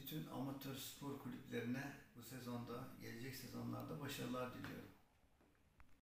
bütün amatör spor kulüplerine bu sezonda, gelecek sezonlarda başarılar diliyorum.